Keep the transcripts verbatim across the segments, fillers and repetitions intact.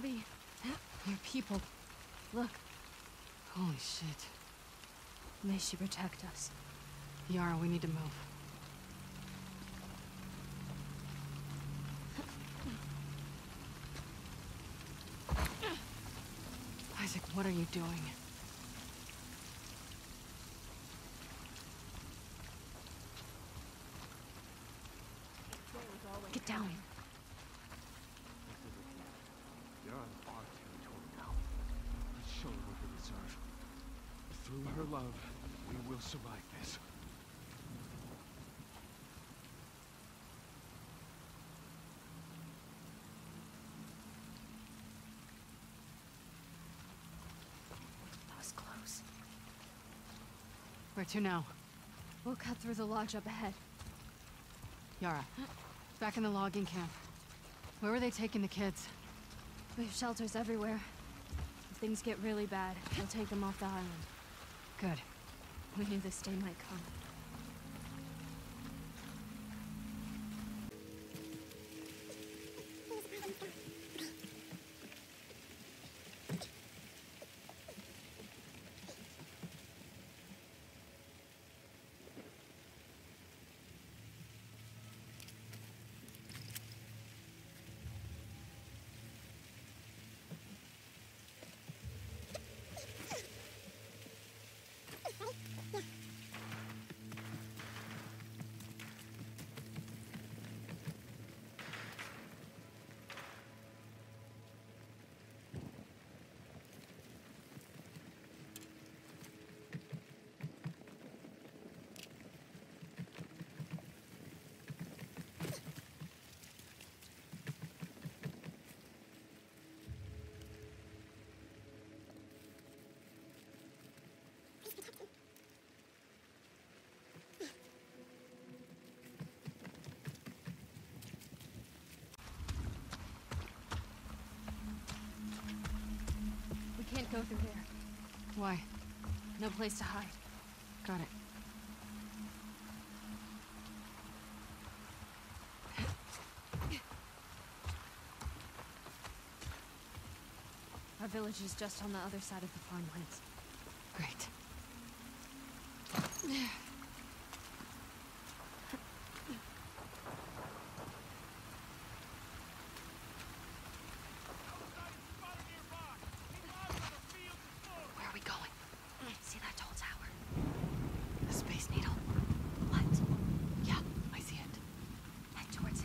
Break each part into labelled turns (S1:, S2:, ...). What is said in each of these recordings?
S1: Abby, your people. Look.
S2: Holy shit.
S1: May she protect us.
S2: Yara, we need to move. Isaac, what are you doing?
S1: Get down.
S3: They're on our territory now. Let's show her what they deserve. Through her love, we will survive this.
S1: That was close.
S2: Where to now?
S1: We'll cut through the lodge up ahead.
S2: Yara, back in the logging camp. Where were they taking the kids?
S1: We have shelters everywhere. If things get really bad, we'll take them off the island.
S2: Good.
S1: We knew this day might come. We can't go through here.
S2: Why?
S1: No place to hide.
S2: Got it.
S1: Our village is just on the other side of the farmlands.
S2: Great. Where are we going?
S1: See that tall tower?
S2: The Space Needle.
S1: What?
S2: Yeah, I see it.
S1: Head towards it.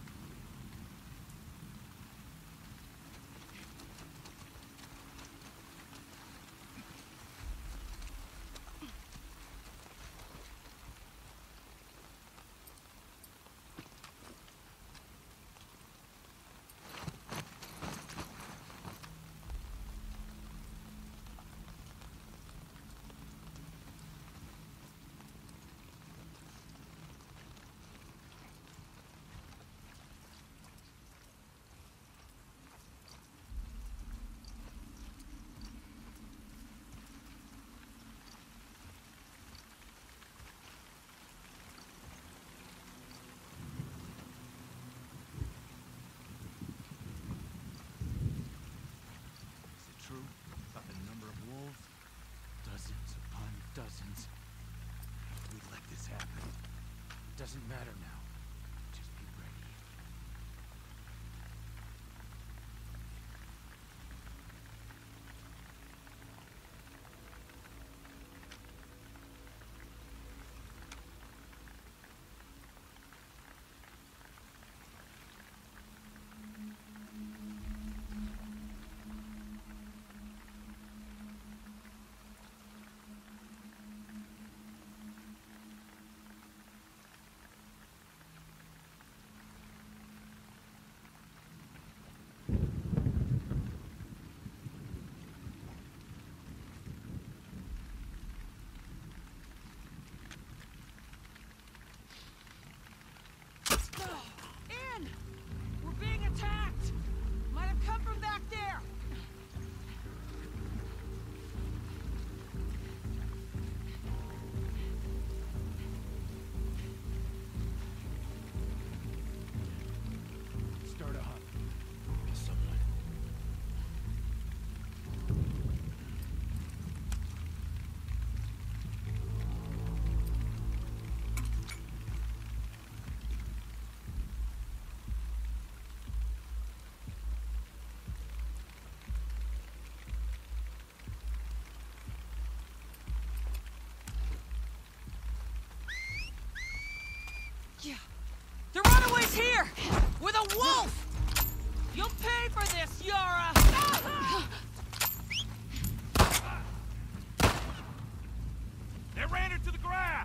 S3: True about the number of wolves? Dozens upon dozens. We let this happen. It doesn't matter now. Just be ready.
S4: The runaway's here! With a wolf! You'll pay for this, Yara!
S3: They ran into the grass!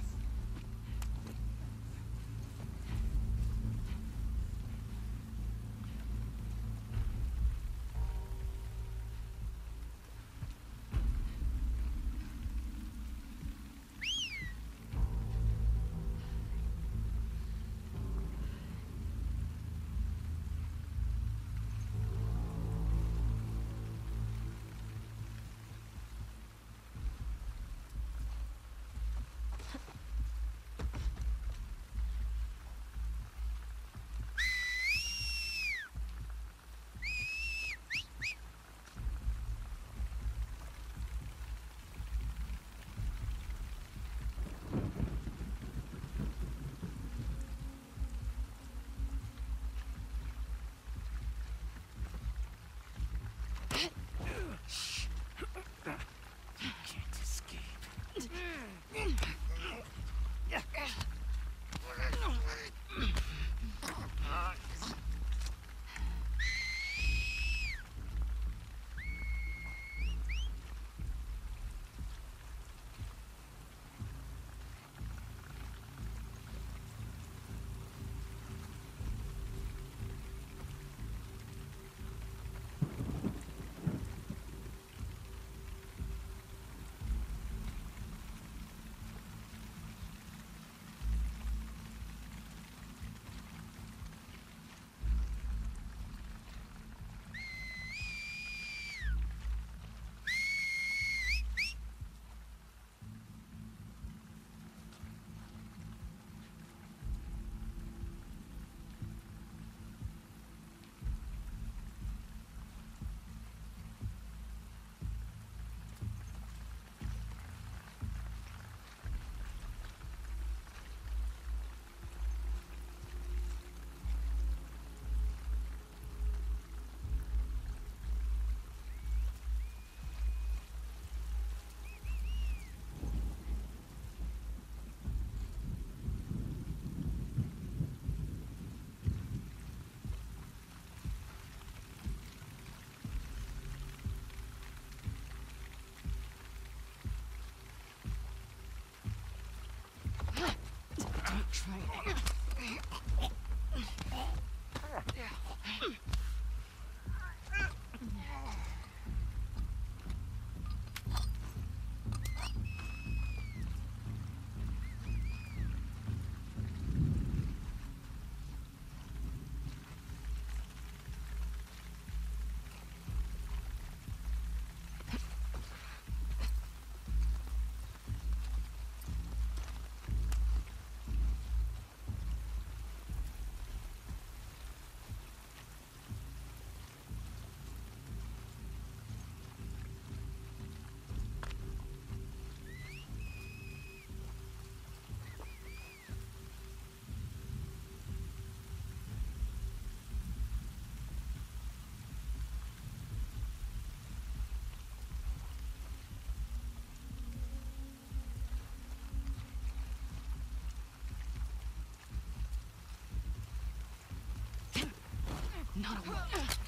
S2: Try it. Not a wolf.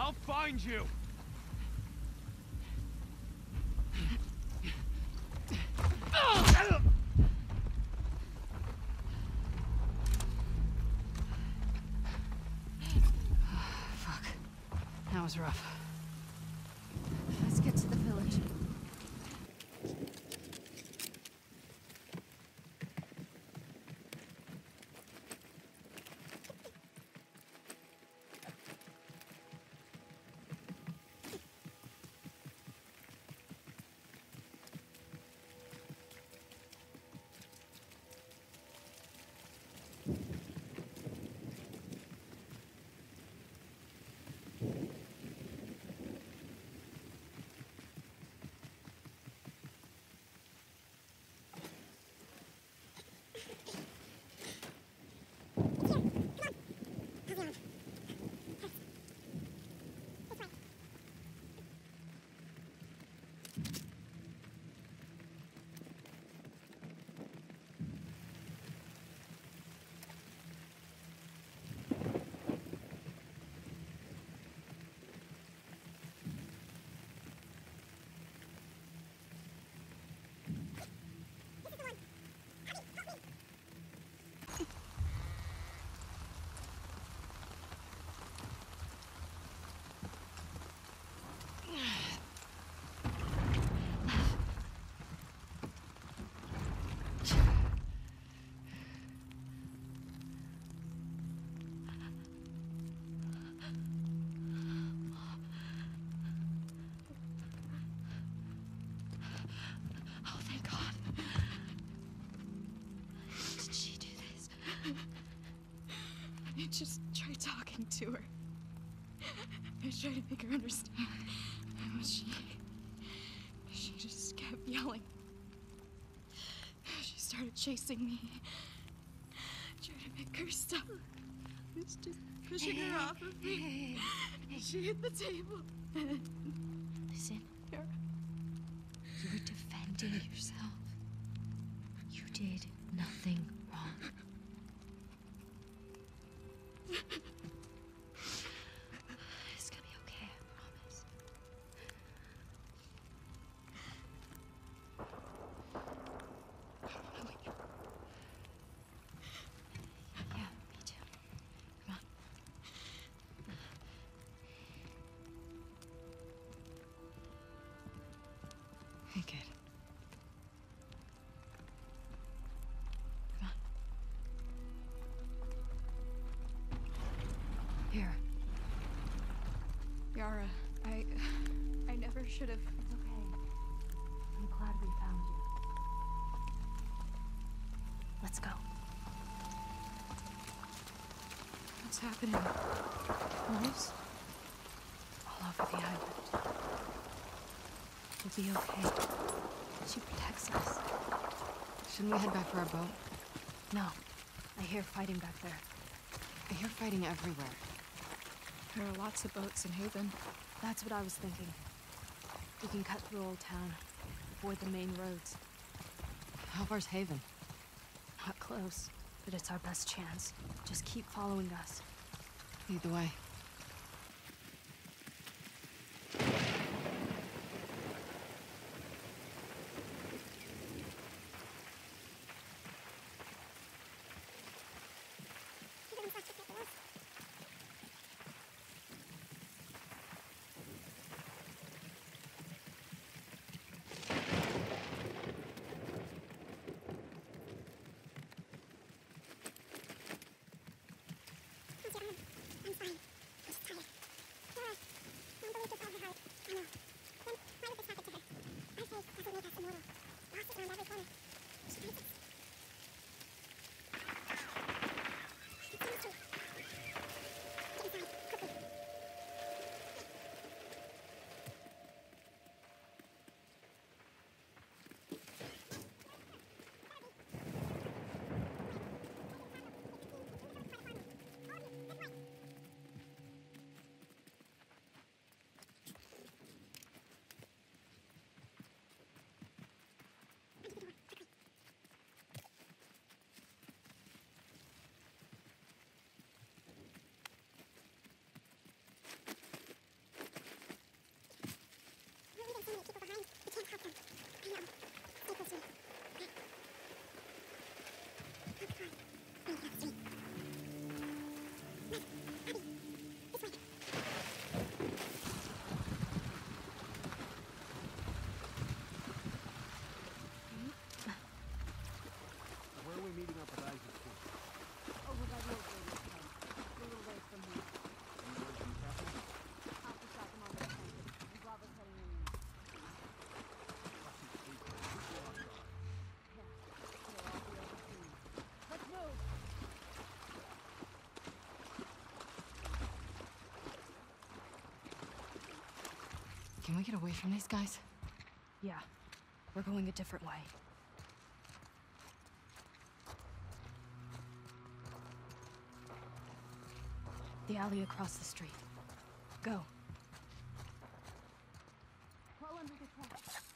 S3: I'll find you!
S2: Fuck. That was rough.
S1: Let's get to the village.
S5: I just tried talking to her. I tried to make her understand. But she... She just kept yelling. She started chasing me. I tried to make her stop. I was just pushing her off of me. She hit the table.
S1: Listen.
S5: Yara.
S1: You were defending yourself. You did nothing wrong. It's gonna be okay, I promise. Yeah, me too. Come on.
S2: Hey, kid.
S1: Come on.
S2: Here.
S5: Yara, I... I never should have...
S1: It's okay. I'm glad we found you. Let's go.
S5: What's happening?
S1: Wolves? All over the island. We'll be okay. She protects us.
S2: Shouldn't we head back for our boat?
S1: No. I hear fighting back there.
S2: I hear fighting everywhere.
S5: There are lots of boats in Haven.
S1: That's what I was thinking. We can cut through Old Town. Avoid the main roads.
S2: How far's Haven?
S1: Not close, but it's our best chance. Just keep following us.
S2: Lead the way.
S6: I'm fine.
S2: Can we get away from these guys?
S1: Yeah, we're going a different way. The alley across the street. Go. Crawl under the truck.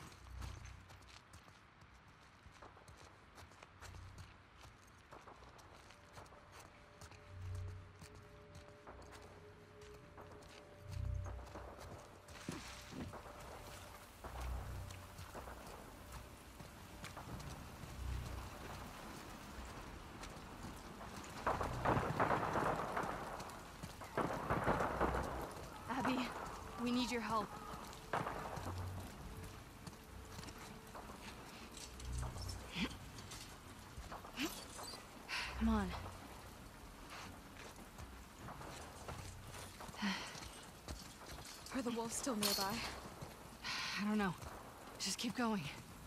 S1: Abby, we need your help. Come on.
S5: Are the wolves still nearby?
S2: I don't know. Just keep going.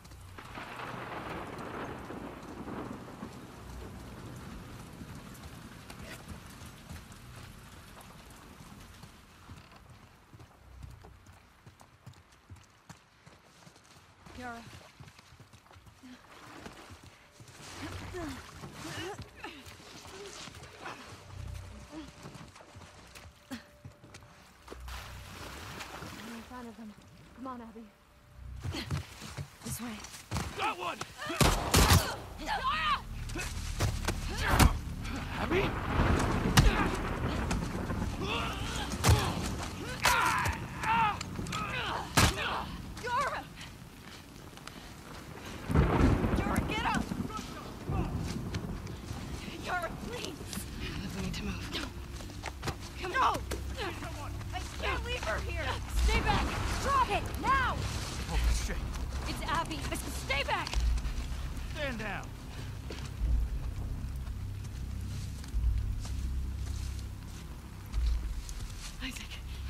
S1: Yara. No sign of them. Come on, Abby. This way.
S3: Got one! Abby?
S4: Yara! Yara, get up! Yara, please!
S2: We need to move.
S4: Come no! I can't leave her here! Stay back! Drop it! Now!
S3: Holy shit.
S4: It's Abby! Stay back!
S3: Stand down.
S2: Isaac.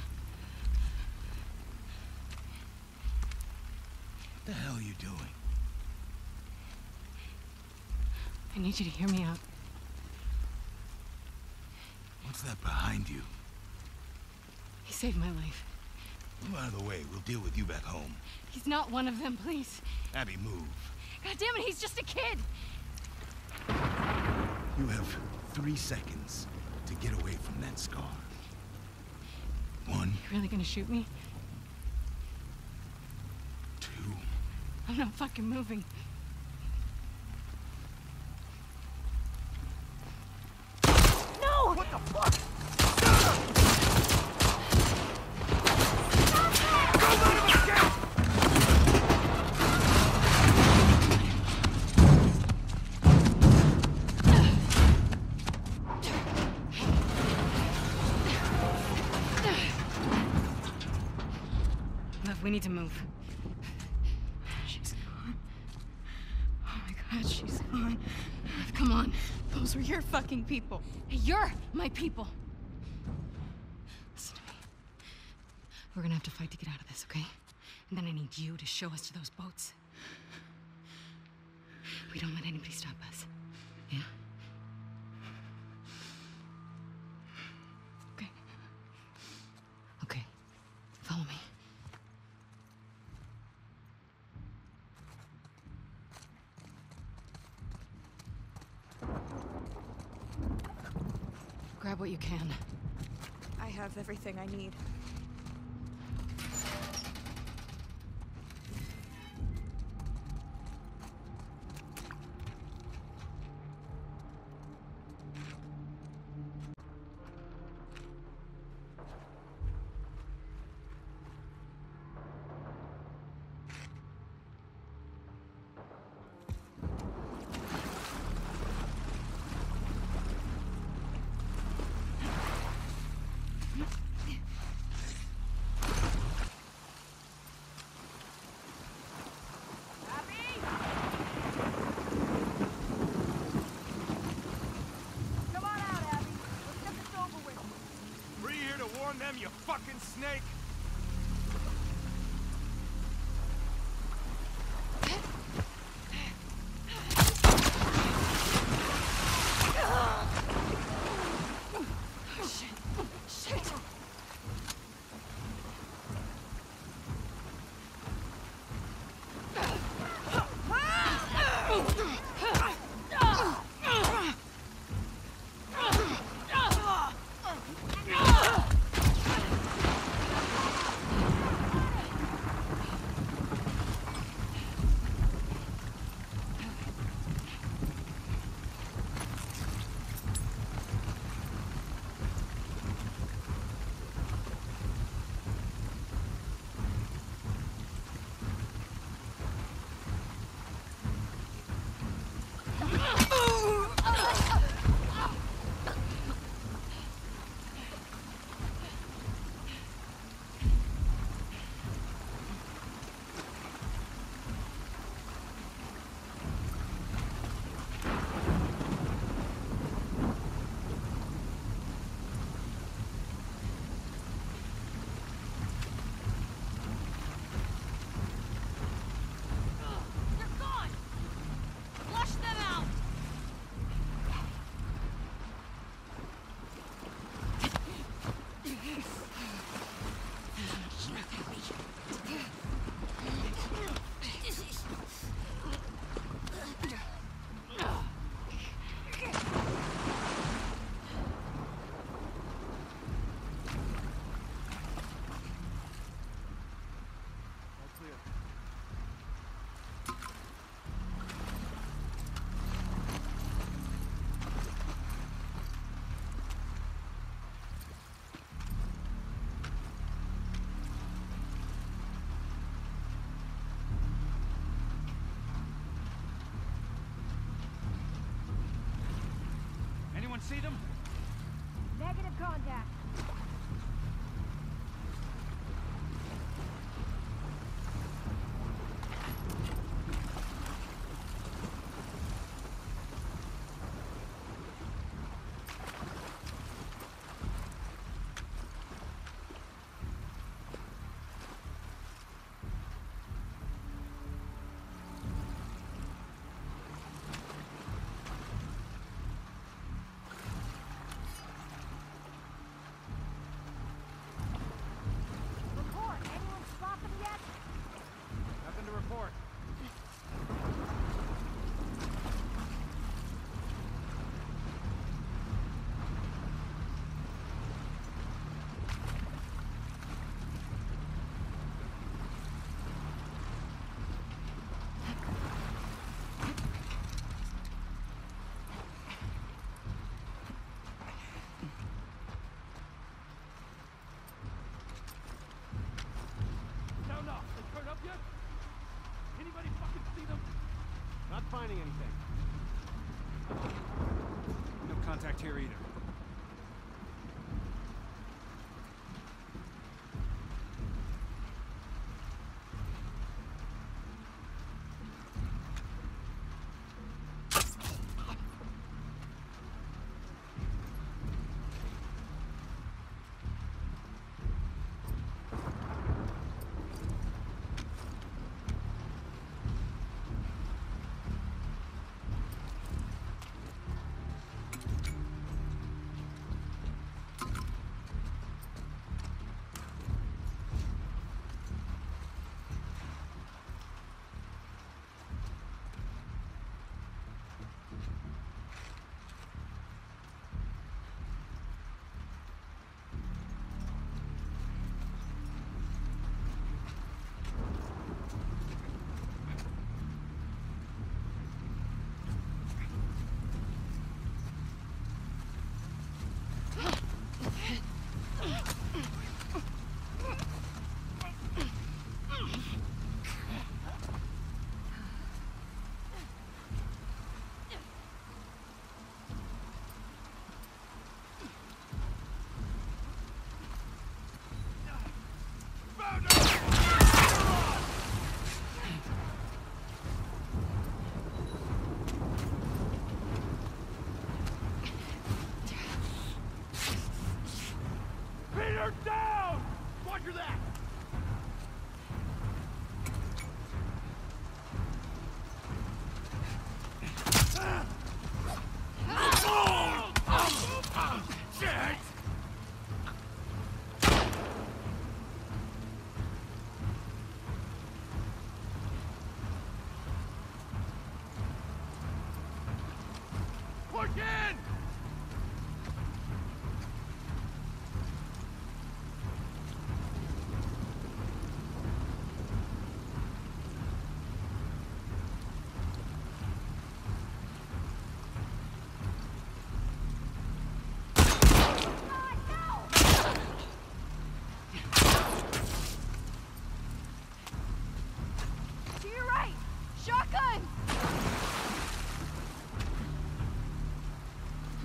S6: What the hell are you doing?
S2: I need you to hear me out.
S6: What's that behind you?
S2: He saved my life.
S6: Move out of the way. We'll deal with you back home.
S2: He's not one of them, please.
S6: Abby, move.
S2: God damn it, he's just a kid!
S6: You have three seconds to get away from that scar. One,
S2: You really gonna shoot me?
S6: two,
S2: I'm not fucking moving.
S4: No!
S3: What the fuck?
S2: Love, we need to move.
S5: She's gone. Oh my god, she's gone.
S2: Love, come on.
S5: Those were your fucking people.
S2: Hey, you're my people. Listen to me. We're gonna have to fight to get out of this, okay? And then I need you to show us to those boats. We don't let anybody stop us. Yeah?
S5: Okay.
S2: Okay. Follow me. Grab what you can.
S5: I have everything I need.
S3: Them, you fucking snake! Anyone see them?
S4: Negative contact. Report. Anyone spot them yet?
S3: Nothing to report. Sound off. They turn up yet? Anybody fucking see them? Not finding anything. No contact here either. Peter, down! Roger that! Push in!
S4: To your right! Shotgun!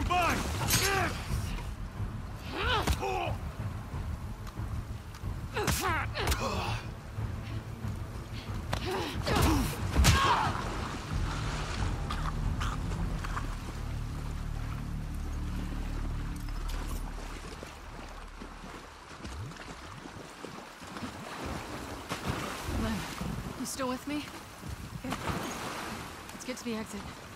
S6: Mine!
S2: Len, you still with me? Let's get to the exit.